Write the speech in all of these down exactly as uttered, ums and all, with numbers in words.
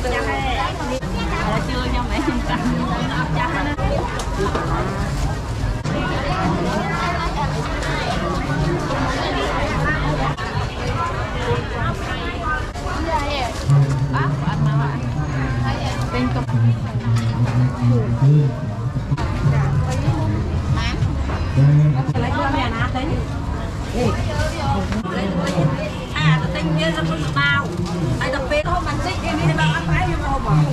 là chưa nhưng mẹ nhìn cầm nó chắc đó. Tên cục lấy cơm nhà nát đấy. À, tôi tinh nhiên ra không được bao. Ai tập về không ăn xích đi đi bao ăn phải như không mà.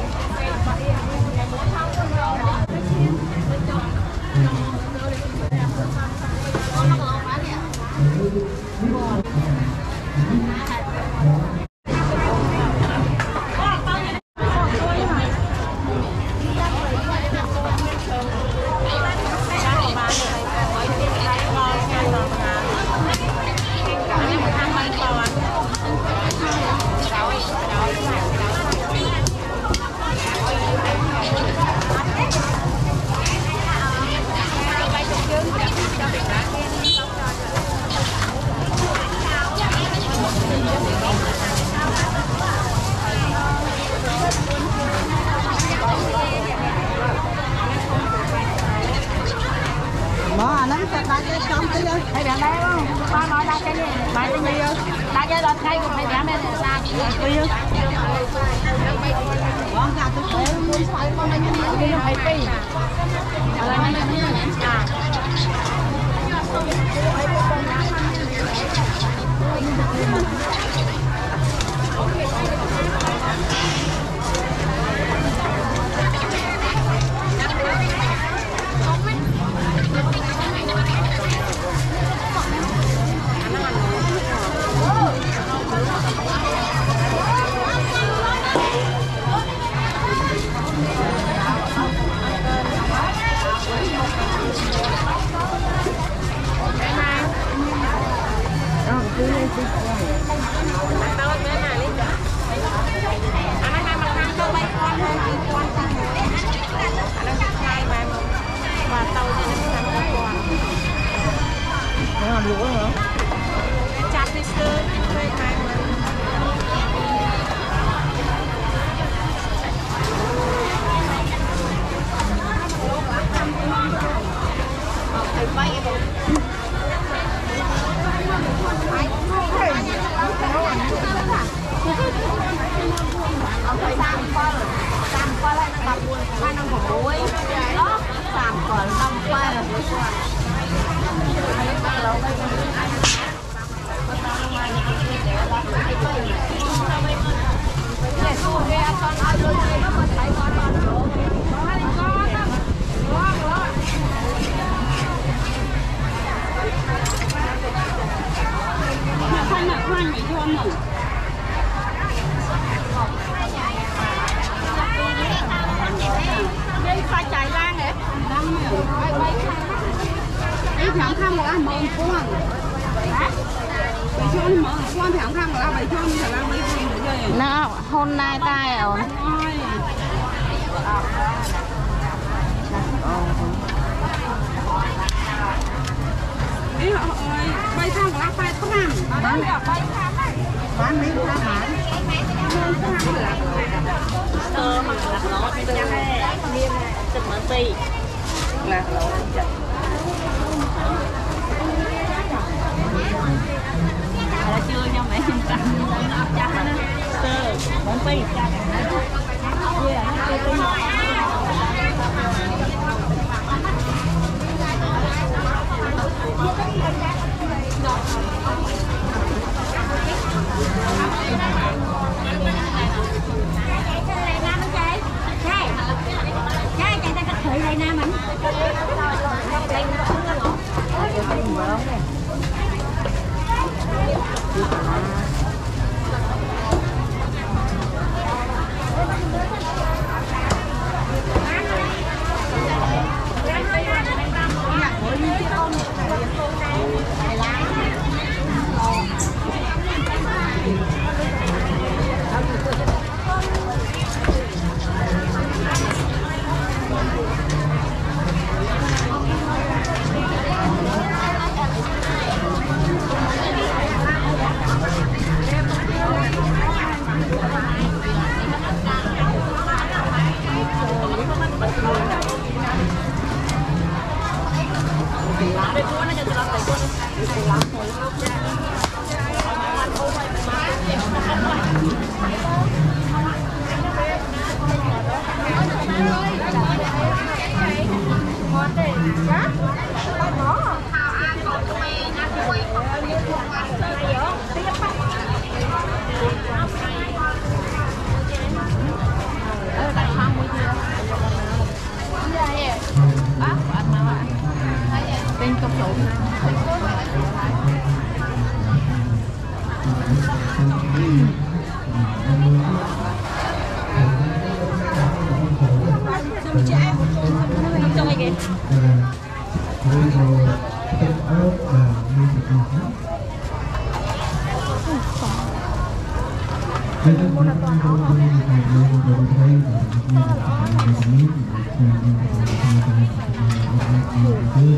Thầy bạn đây không? Con nói đa cái gì? Bài cái gì không? Đa cái là thay của thầy bạn đây là sao? Cái gì? Con gà tôi thấy muốn xoay con này như thế nào? Phải pi. Ở đây nó như thế nào? Nó hôm nay tay rồi. Ý họ ơi, bay thang của bác bay có làm. Bán được bay thang đấy. Bán mấy cái bán. Sơ mà lạc lỗ từ chừng mở tì. Lạc lỗ chừng. Là chưa nhưng mẹ nhìn cầm nó chắc đó. Sơ, bốn pi chắc. rồi rồi tinh ớt và nguyên thịt ngọt đó. Đây là một trong những cái này là đồ thấy là như là cái nước thì như là cái cái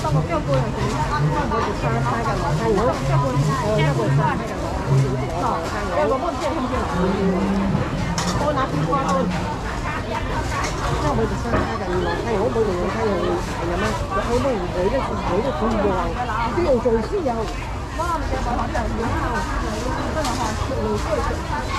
Tao có kêu cô là gì? Tôi chỉ sang hai cả loại hai nữa. Kêu cô thì kêu cô sang hai cả loại. Em có một chuyện không kêu. Cô nói đi qua thôi. Sao bây giờ sang hai cả loại hai nữa bây giờ hai người phải nhà mang. Cái này với được với được không buồn. Tiêu rồi xí dầu. Vâng, cái bảo hỏi là đúng không? Tôi hỏi sự lối tôi sự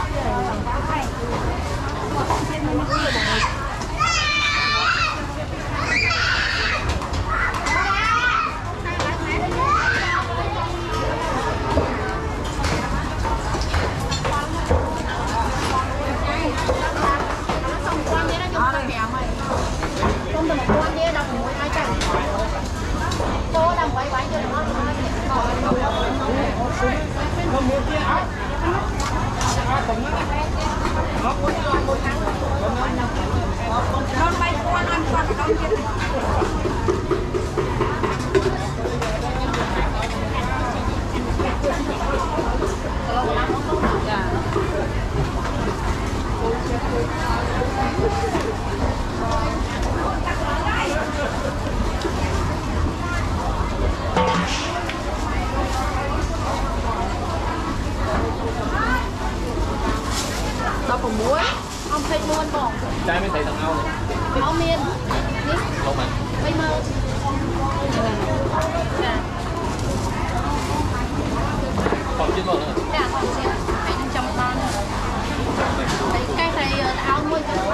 đâu còn muối ông thích luôn bỏ trái mới thấy thằng ao này áo miên không mà bây mơ còn chưa còn nữa dạ còn chưa phải trong con thấy cái này áo muối cho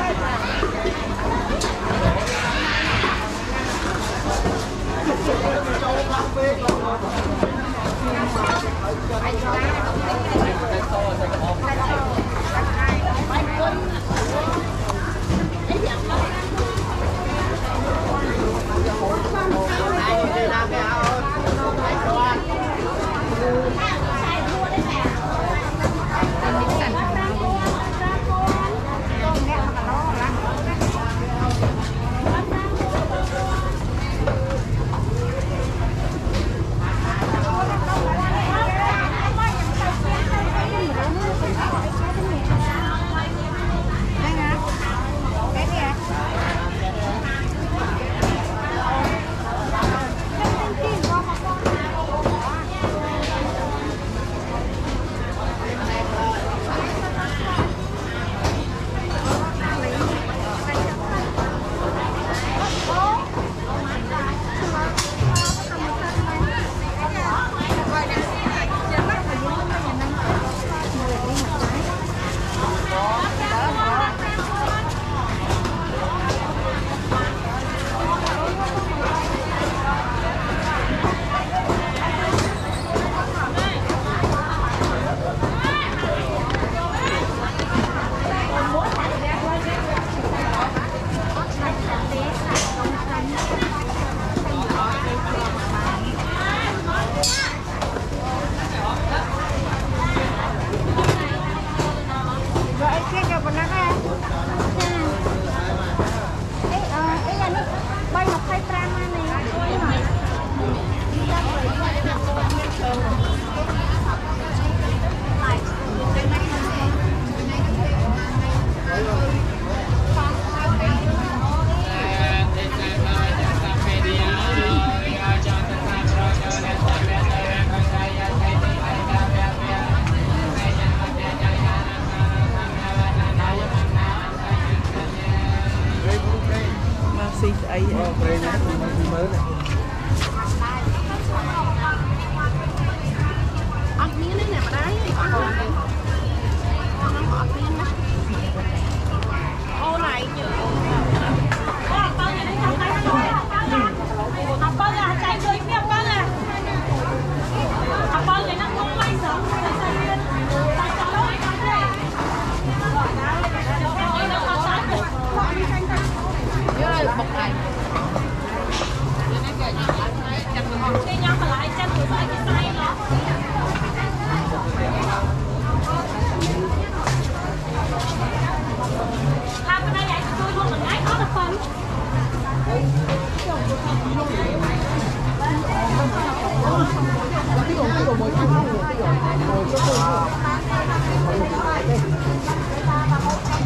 ấy ăn miếng đấy nè mà đấy ăn miếng đấy ô này nhở học con là chạy chơi tiếp con à học con này nó không may sống bọc này đi nhau mà lại chân người phải cái tay nó làm cái này vậy tôi luôn mình gái có được phần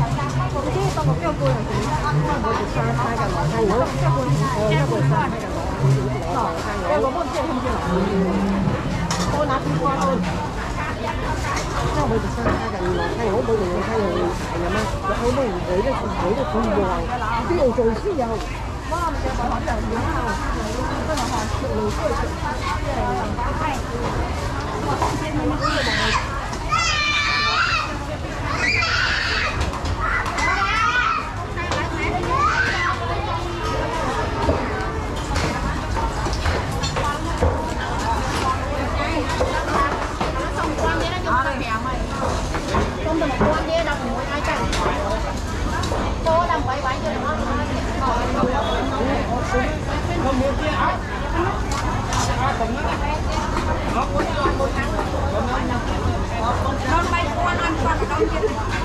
cái tao có kêu cô là gì? Tôi chỉ sang hai cả loại hai nữa. Kêu cô thì kêu cô sang hai cả loại. em có một chuyện không chưa tôi拿去关thôi sao bây giờ sang hai cái người hai người bây giờ hai người nhà mà cái bây giờ đấy là đấy là cũng nhiều cái nhiều rồi chứ nhiều mà mình sẽ bảo là nhiều nào cái là họ sự lùi thôi không được một con đi đâu mỗi hai trăm cô làm quay quay cho nó con bay con ăn con con kia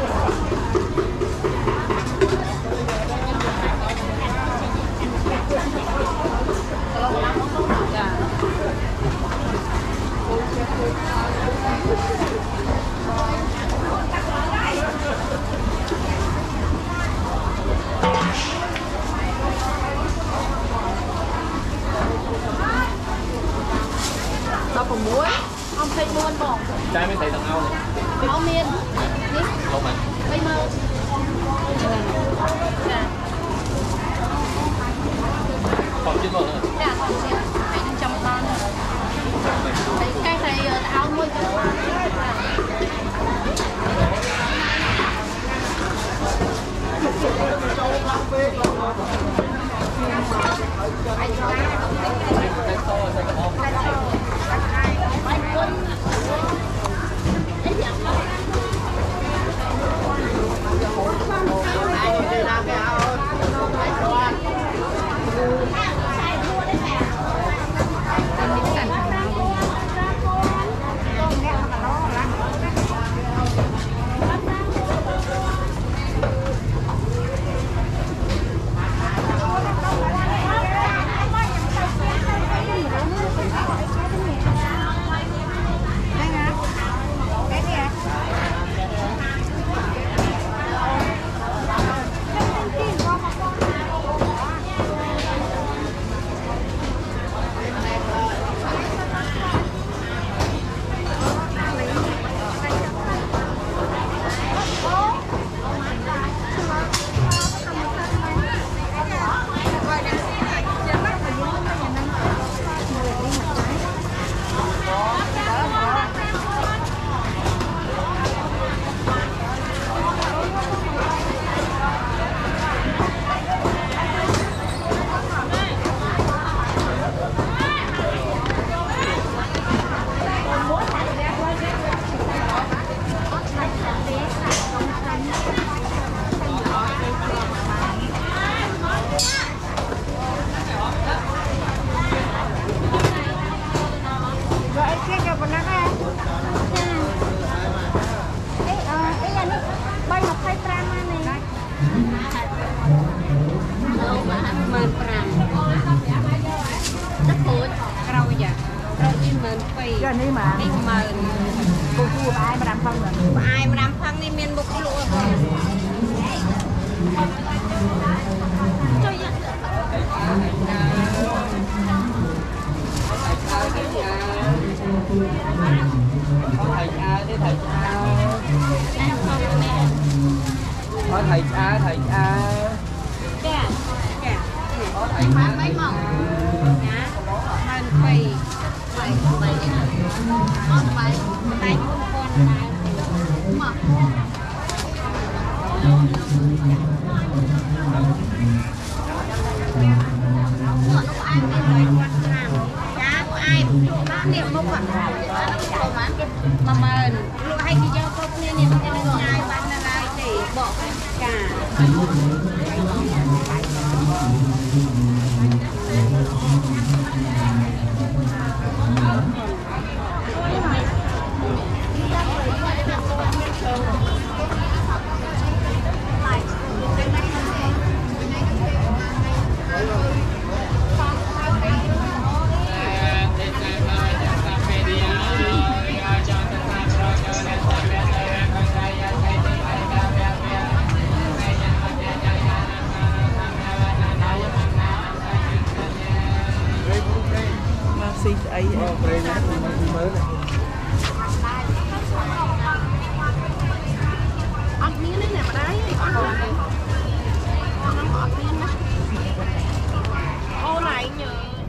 đâu còn muối ông thấy luôn bỏ trái mới thấy thằng ao này áo miên đi lâu mà bây mơ còn chín rồi nữa dạ còn chín thấy trong con thấy cái thấy áo nuôi cái này mà đi mà cô chú ai mà làm phân rồi ai mà làm phân đi miền Bắc lụa rồi chơi vậy thầy cha thế thầy cha có thầy cha thầy cha kìa kìa có thầy mà cha mấy mỏng nhá mình phải phải phải con phải tay con mà ai niệm một phần mà mà lụa hay thì cho con nên niệm cho nó nhai bán là lại để bỏ cả ấy ăn miếng này nè mà đấy ô này nhờ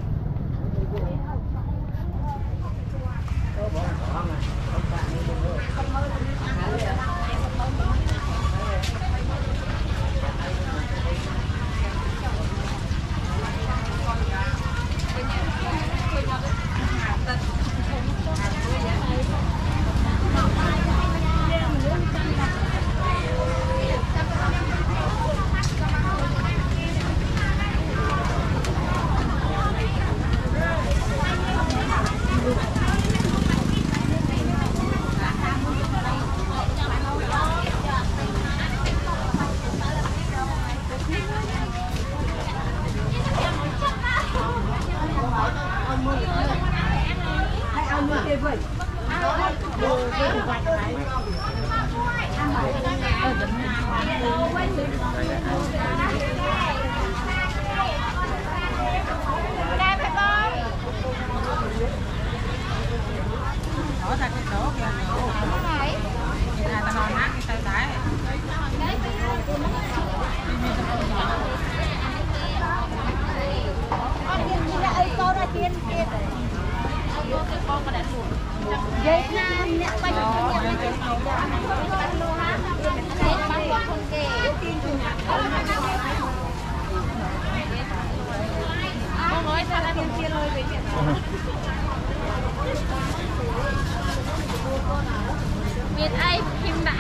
Miền ai phim đã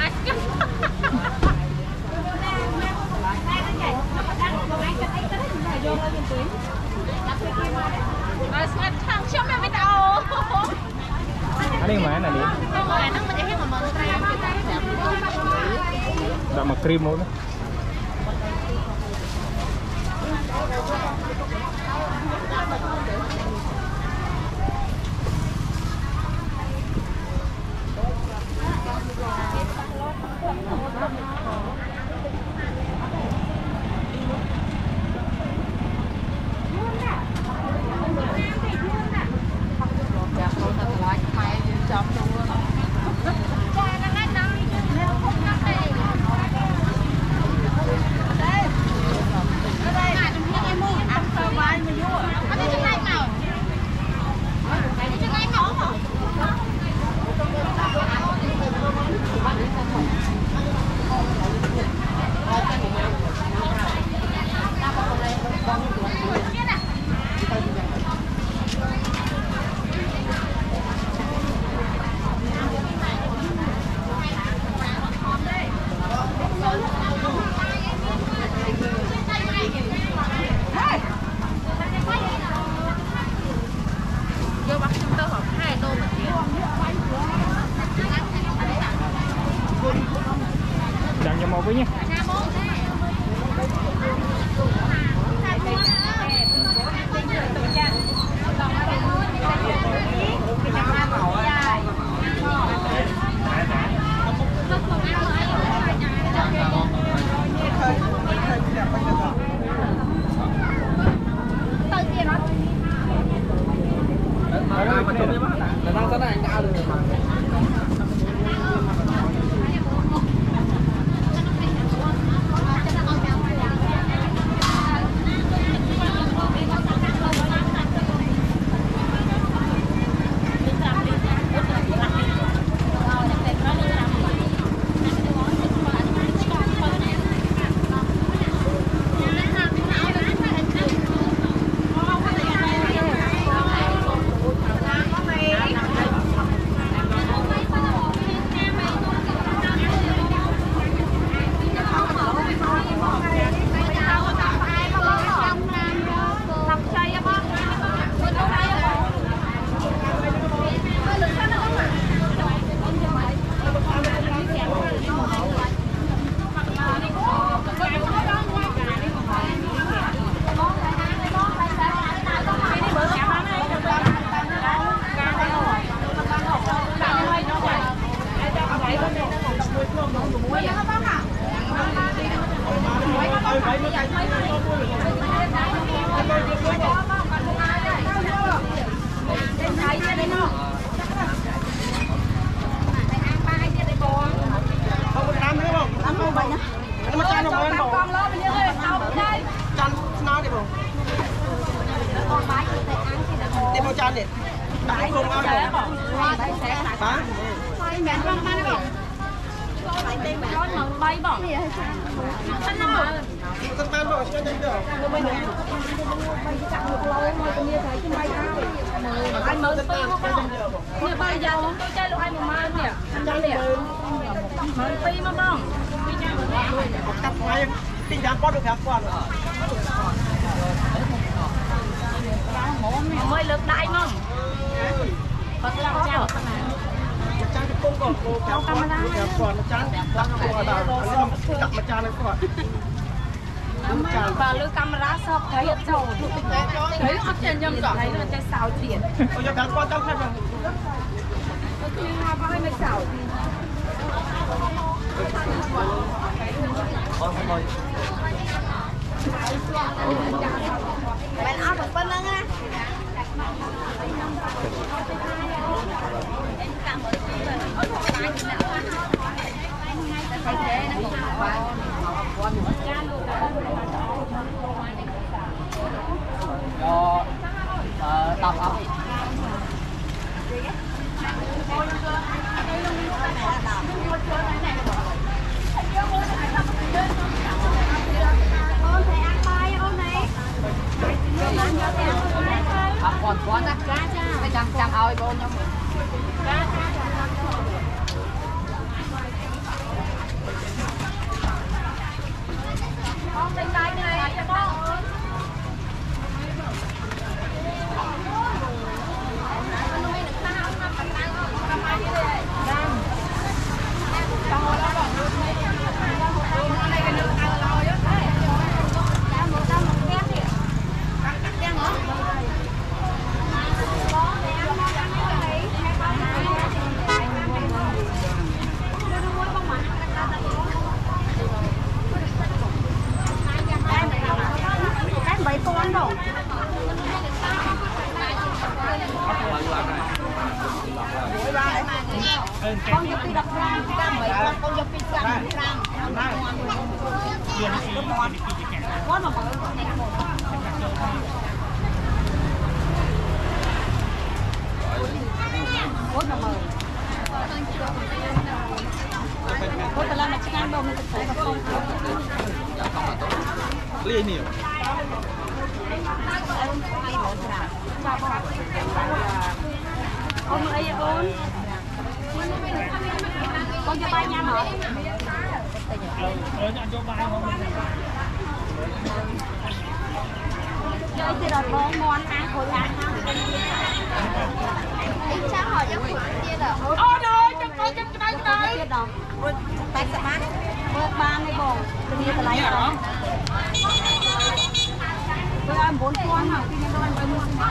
Ini yang mana nih? Sama krim mau nih. านเนี่ยตายลงเอาเลยป้า mẹ con ăn bỏng con mà bay bỏng thân nó mở ต้องตามบอกช่วยกันเดี๋ยว anh mở phi không bỏng nè bây giờ tôi chơi luôn anh mà mai nè chơi nè mở phi mà bỏng ตัดไม้ปิ้งยางป้อนดูครับก่อน mới lực đại mong có cái lao chào จานจะกุ้งก่อนโกครับก่อนครับก่อนจานตักตัวดาวอันนี้มันตักมาจานเลยก่อน và lưu camera sọc thấy hiện dầu thấy ở trên nhầm thấy là cái xào tiền เอาอย่าแบบก่อนตั้งให้มัน có khi hoa có hai mươi xào thì bạn ăn được phân lắm á cho tập không còn quá á cái trăm trăm ơi cô nhau con bên tay này cho con bảy con đâu con giúp đi đập răng cam bảy con con giúp đi cam răng có mà mở có mà mở có thể làm được cam đâu mình phải không ly nhiều con ấy con con cho bay nha hả chơi thì đợt bố ngon ăn khối ăn sao hỏi cho khối kia đâu ôi trời chụp coi chụp cái đây đây đâu tay sẽ bán bớt ba mươi bồn tự nhiên lấy rồi tôi ăn bốn con hả khi tôi ăn bốn con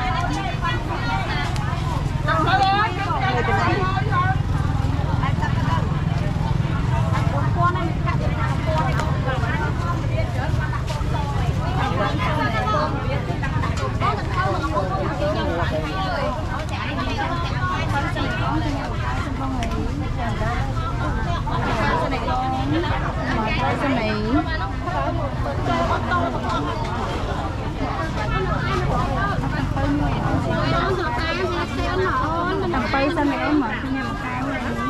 này mình cắt được năm con này tầm bay sao mẹ em mở cái nhà một cái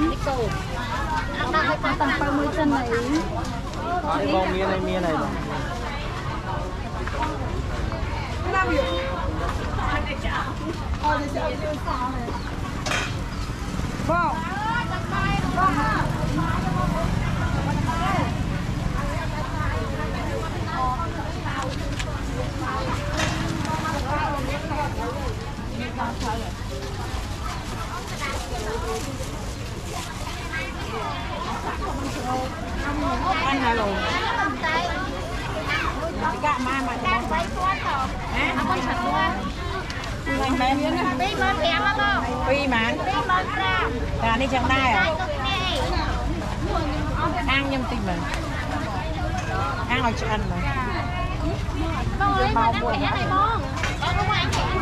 này tầm bay mươi chân này cái bông mía này mía này vâng ăn là rồi chỉ cả mai mà chỉ con bay con rồi hả con sạch luôn anh bé miếng này đi mà kém không đi mà đi mà ra ra đi chẳng tay à ăn nhâm tình mình ăn rồi chị ăn rồi con ơi mà ăn kẻ này con con không ăn kẻ